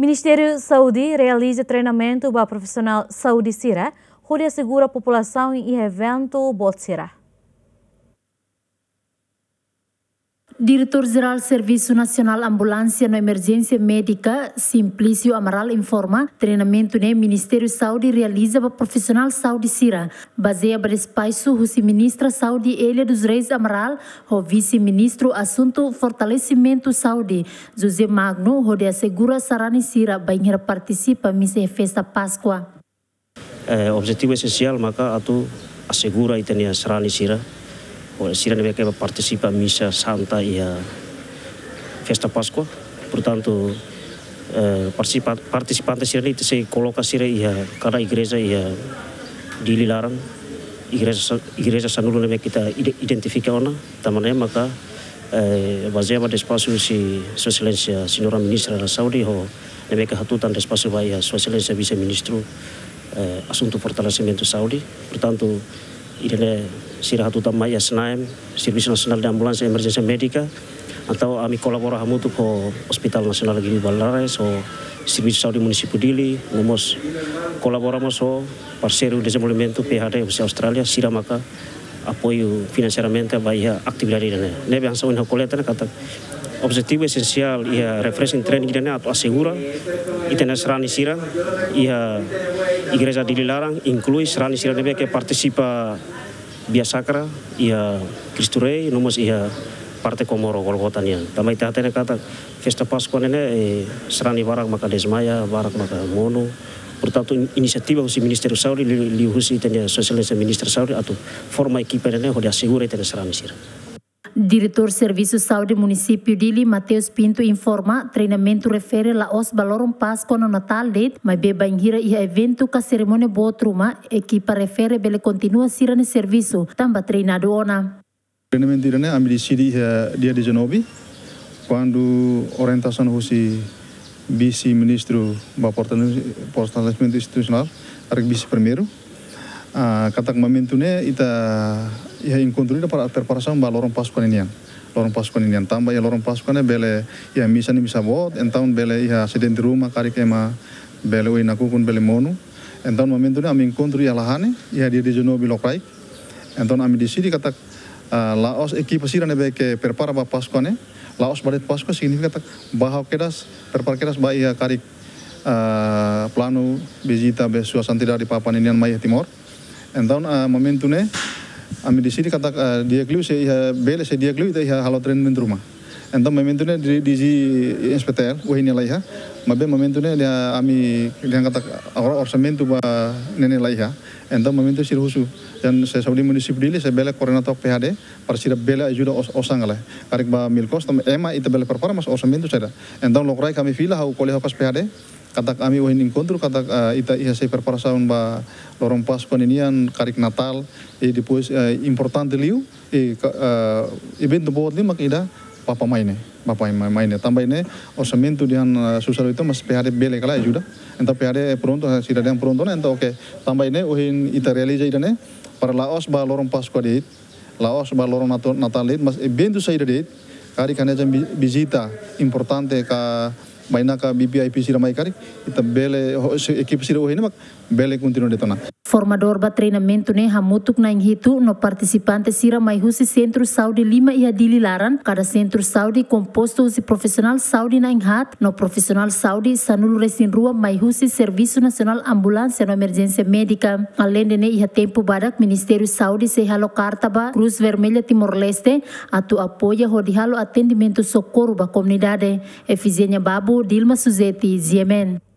Ministério Saúde realiza treinamento para profissional Saúde Sira, onde assegura a população em evento Botsira. Diretor-Geral Serviço Nacional Ambulância na Emergência Médica, Simplício Amaral, informa treinamento no Ministério Saúde realiza para profissional Saúde Sira. Baseia para espaço o ministra Saúde Elia dos Reis Amaral, o vice-ministro Assunto Fortalecimento Saúde, José Magno, onde assegura Sarani Sira, banheira participa missa festa Páscoa. Objetivo essencial maka atu assegura itania Sarani Sira. Sira que participa missa santa e a festa Páscoa, portanto participantes Sira itu se coloca Sira ia cada igreja ia dililarang igreja sanulu kita identifica ona tamane maka baseado pada espaço si Sua Excelência Senhora Ministra da Saúde ho que hatutan espaço vai a Sua Excelência Vice-Ministro Assunto Fortalecimento Saúde, portanto irene Sira hatutan mai SNAM, Serviço Nacional de Ambulância e Emergência Médica, então a me colabora muito com o Hospital Nacional de Valadares, o Serviço de Saúde Município Dili, nós colaboramos com o parceiro de desenvolvimento PHD da Austrália, Sira maka apoio financeiramente vai a atividade irene. Neve ansa unha coleta kata objetivo essencial ia refreshing training irene atau assegura itena Sarani Sira ia igreja de Lilarang inclui Sarani Sira neve que participa Via Sacra ia Cristo Rei, nomos ia parte Komoro Golgota nian. Tamai tatene kata festa Páscoa nene Sarani barak maka desmaya, barak maka mono. Portanto, inisiativa do Ministério da Saúde li husi tenia Sua Excelência Ministra da Saúde atau forma equipe nene onde assegura itena Sarani Sira. Diretor Serviço Saúde Município Dili, Mateus Pinto, informa treinamento refere la os balorum Páscoa no Natal date, mas beba ingira e evento ka cerimônia botruma, equipa refere bele continua sira ne serviço, tamba treinado ona. Treinamento irene ambil decidi dia 19, quando orientação husi vice-ministro ba Fortalecimento Institucional, arek vice primeiro, katak momento ne ita ia encontro para preparação para lorong Páscoa ninian. Lorong Páscoa ninian tambah ya lorong Páscoa ne bele ia misa ni bisa bot, então bele ia acidente rumah kari kema bele oi naku kun bele mono. Então momento ne ami encontro ia lahane ia dia 19 lokrai. Então ami decidi katak laos equipa sira ne be que prepara para Páscoa ne. Laos badet Páscoa significa katak bahau kedas prepara kedas ba ia kari plano visita be suasana di Papua Ninian Maya Timor. Então momento ne ami di sini kata dia kliu se bele se dia kliu itu halo treinamento rumah. Então momento ne di inspektor wahini laiha, mabe momento ne dia ami dia kata orçamento ba nene laiha. Então momento sir husu dan se Saudi município dili se bele coordenator PHD para sir bele ajuda osangala. Karik ba milkos tam ema itu bele prepara mas orçamento seda. Então lokrai kami fila hau koleh pas PHD. Kata kami wahin encontro kata ita ia se preparação ba lorong Páscoa ninian karik Natal e depois importante liu e evento bot lima ida papa maine também né orçamento dian social itu mas PHD bele kala ajuda então PHD pronto cidadão pronto né então okay também né wahin ita realiza ida né para laos ba lorong Páscoa dit laos ba lorong Natal dit mas evento saída dit karik kana visita importante ka Bainaka BPIP sira mai kari ita bele equipe sira ohine mak bele continua detona. Formador ba treinamento ne hamutuk na inghitu no participante sira mai husi Centro Saúde Lima ia dililaran cada Centro Saúde composto husi profissional Saúde na inghat no profissional Saúde sanulu resin rua mai husi Serviço Nacional Ambulância no Emergência Médica. Além de ne ia tempo badak Ministério Saúde se halo carta ba Cruz Vermelha Timor-Leste atu apoia hodihalo atendimento socorro ba comunidade. Efizenia Babu Dilma Suzeti, Yemen.